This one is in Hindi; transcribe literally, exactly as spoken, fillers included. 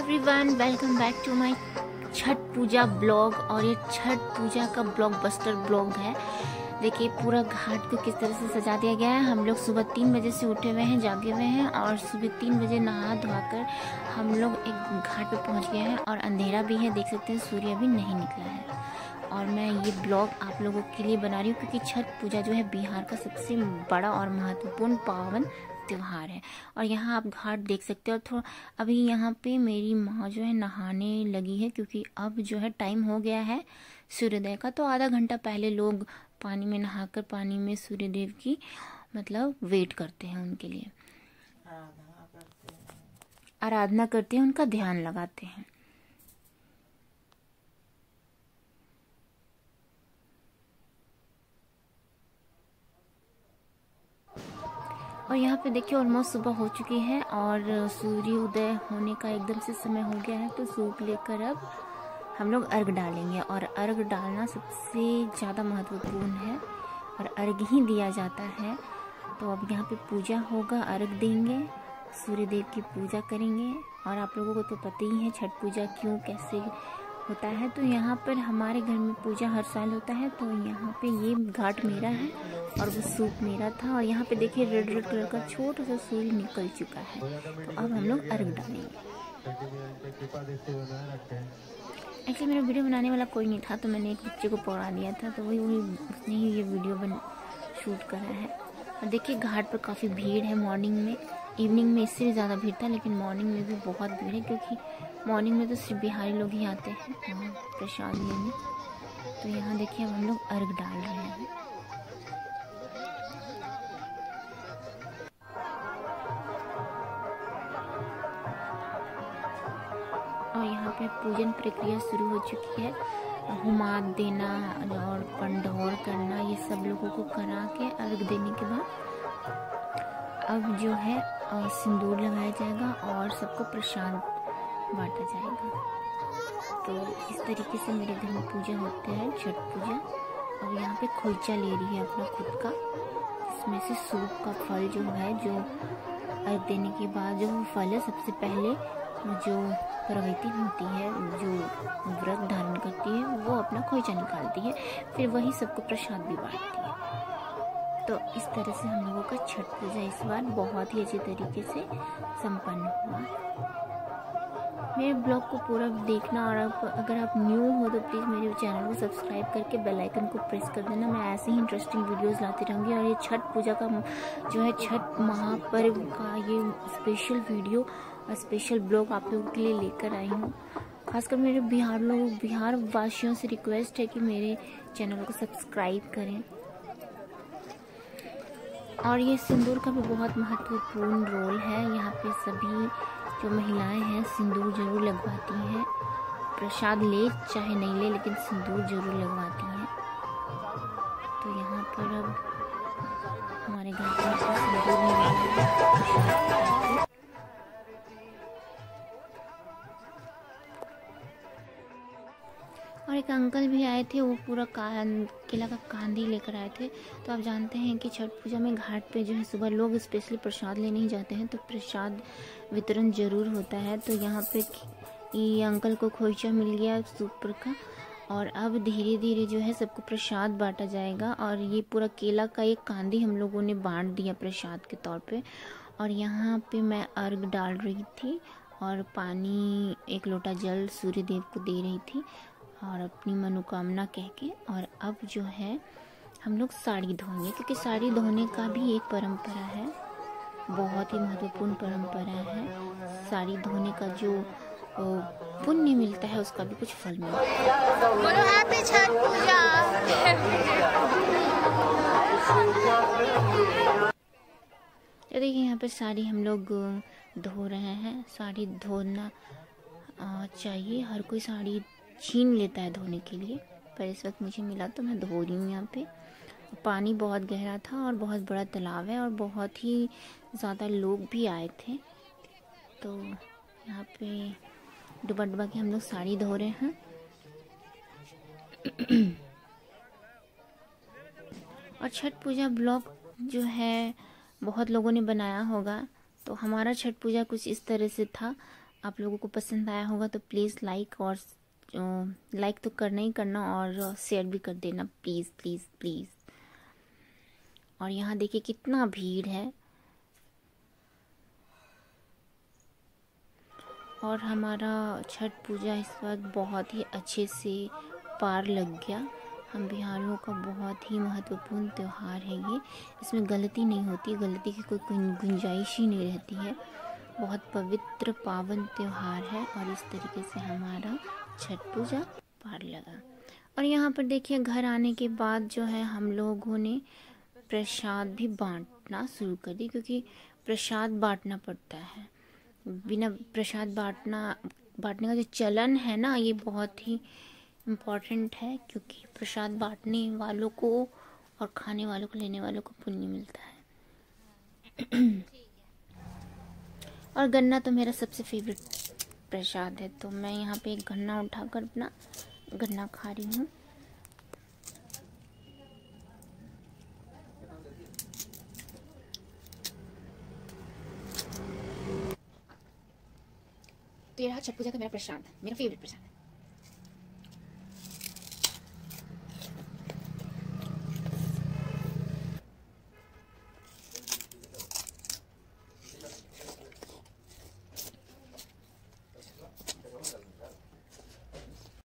Everyone, welcome back to my Chhath Puja blog. और ये छठ पूजा का ब्लॉकबस्टर ब्लॉग है। देखिए पूरा घाट को किस तरह से सजा दिया गया है। हम लोग सुबह तीन बजे से उठे हुए हैं, जागे हुए हैं और सुबह तीन बजे नहा धोकर हम लोग एक घाट पे पहुंच गए हैं। और अंधेरा भी है, देख सकते हैं सूर्य अभी नहीं निकला है। और मैं ये ब्लॉग आप लोगों के लिए बना रही हूँ क्योंकि छठ पूजा जो है बिहार का सबसे बड़ा और महत्वपूर्ण पावन त्योहार है। और यहाँ आप घाट देख सकते हो। थोड़ा अभी यहाँ पे मेरी माँ जो है नहाने लगी है क्योंकि अब जो है टाइम हो गया है सूर्योदय का। तो आधा घंटा पहले लोग पानी में नहाकर पानी में सूर्यदेव की मतलब वेट करते हैं, उनके लिए आराधना करते हैं, उनका ध्यान लगाते हैं। और यहाँ पे देखिए ऑलमोस्ट सुबह हो चुकी है और सूर्य उदय होने का एकदम से समय हो गया है। तो सूप लेकर अब हम लोग अर्घ डालेंगे और अर्घ डालना सबसे ज़्यादा महत्वपूर्ण है और अर्घ ही दिया जाता है। तो अब यहाँ पे पूजा होगा, अर्घ देंगे, सूर्य देव की पूजा करेंगे। और आप लोगों को तो पता ही है छठ पूजा क्यों कैसे होता है। तो यहाँ पर हमारे घर में पूजा हर साल होता है। तो यहाँ पे ये घाट मेरा है और वो सूप मेरा था। और यहाँ पे देखिए रेड रेड कलर का छोटा सा सूर्य निकल चुका है। तो अब हम लोग अर्घ डालेंगे। एक्चुअली मेरा वीडियो बनाने वाला कोई नहीं था, तो मैंने एक बच्चे को पकड़ा दिया था, तो वही वही उसने ही ये वीडियो बन शूट करा है। और देखिए घाट पर काफ़ी भीड़ है। मॉर्निंग में, इवनिंग में इससे भी ज़्यादा भीड़ था, लेकिन मॉर्निंग में भी बहुत भीड़ है क्योंकि मॉर्निंग में तो सिर्फ बिहारी लोग ही आते हैं प्रसाद लेने। तो यहाँ देखिए अब हम लोग अर्घ डाल रहे हैं। और यहाँ पे पूजन प्रक्रिया शुरू हो चुकी है। हुमाद देना और पंडौर करना, ये सब लोगों को करा के अर्घ देने के बाद अब जो है सिंदूर लगाया जाएगा और सबको प्रसाद बांटा जाएगा। तो इस तरीके से मेरे घर में पूजा होते हैं, छठ पूजा। अब यहाँ पे खोइचा ले रही है अपना खुद का, इसमें से सूप का फल जो है, जो अर्घ देने के बाद जो फल है, सबसे पहले जो प्रवृत्ति होती है, जो व्रत धारण करती है, वो अपना खोइचा निकालती है, फिर वही सबको प्रसाद भी बांटती है। तो इस तरह से हम लोगों का छठ पूजा इस बार बहुत ही अच्छे तरीके से संपन्न हुआ। मेरे ब्लॉग को पूरा देखना और आप, अगर आप न्यू हो तो प्लीज़ मेरे चैनल को सब्सक्राइब करके बेल आइकन को प्रेस कर देना। मैं ऐसे ही इंटरेस्टिंग वीडियोस लाती रहूँगी। और ये छठ पूजा का जो है छठ महापर्व का ये स्पेशल वीडियो और स्पेशल ब्लॉग आप लोगों के लिए लेकर आई हूँ। खासकर मेरे बिहार लोग बिहार वासियों से रिक्वेस्ट है कि मेरे चैनल को सब्सक्राइब करें। और ये सिंदूर का भी बहुत महत्वपूर्ण रोल है। यहाँ पे सभी जो महिलाएं हैं सिंदूर जरूर लगवाती हैं। प्रसाद ले चाहे नहीं ले, लेकिन सिंदूर जरूर लगवाती हैं। तो यहाँ पर अब हमारे घर पर सिंदूर नहीं। और एक अंकल भी आए थे, वो पूरा कान केला का कांदी लेकर आए थे। तो आप जानते हैं कि छठ पूजा में घाट पे जो है सुबह लोग स्पेशली प्रसाद लेने ही जाते हैं, तो प्रसाद वितरण जरूर होता है। तो यहाँ पे ये अंकल को खोइचा मिल गया सूप का। और अब धीरे धीरे जो है सबको प्रसाद बांटा जाएगा। और ये पूरा केला का एक कांदी हम लोगों ने बांट दिया प्रसाद के तौर पे। और यहाँ पे मैं अर्घ डाल रही थी और पानी, एक लोटा जल सूर्य देव को दे रही थी और अपनी मनोकामना कह के। और अब जो है हम लोग साड़ी धोएंगे क्योंकि साड़ी धोने का भी एक परंपरा है, बहुत ही महत्वपूर्ण परंपरा है। साड़ी धोने का जो पुण्य मिलता है उसका भी कुछ फल मिलता है। बोलो हैप्पी छठ पूजा। तो देखिए यहाँ पर साड़ी हम लोग धो रहे हैं। साड़ी धोना चाहिए, हर कोई साड़ी छीन लेता है धोने के लिए, पर इस वक्त मुझे मिला तो मैं धो रही हूँ। यहाँ पे पानी बहुत गहरा था और बहुत बड़ा तालाब है और बहुत ही ज़्यादा लोग भी आए थे। तो यहाँ पे डुबा डुबा के हम लोग साड़ी धो रहे हैं। और छठ पूजा ब्लॉग जो है बहुत लोगों ने बनाया होगा, तो हमारा छठ पूजा कुछ इस तरह से था। आप लोगों को पसंद आया होगा तो प्लीज़ लाइक और लाइक तो करना ही करना और शेयर भी कर देना प्लीज़ प्लीज़ प्लीज़। और यहाँ देखिए कितना भीड़ है। और हमारा छठ पूजा इस वक्त बहुत ही अच्छे से पार लग गया। हम बिहारियों का बहुत ही महत्वपूर्ण त्यौहार है ये। इसमें गलती नहीं होती, गलती की कोई गुंजाइश ही नहीं रहती है। बहुत पवित्र पावन त्यौहार है और इस तरीके से हमारा छठ पूजा पार लगा। और यहाँ पर देखिए घर आने के बाद जो है हम लोगों ने प्रसाद भी बांटना शुरू कर दी, क्योंकि प्रसाद बांटना पड़ता है। बिना प्रसाद बांटना बांटने का जो चलन है ना, ये बहुत ही इम्पोर्टेंट है, क्योंकि प्रसाद बांटने वालों को और खाने वालों को, लेने वालों को पुण्य मिलता है। और गन्ना तो मेरा सबसे फेवरेट प्रसाद है, तो मैं यहाँ पे एक गन्ना उठाकर अपना गन्ना खा रही हूँ। तो ये रहा छठ पूजा का मेरा प्रसाद, मेरा फेवरेट प्रसाद है।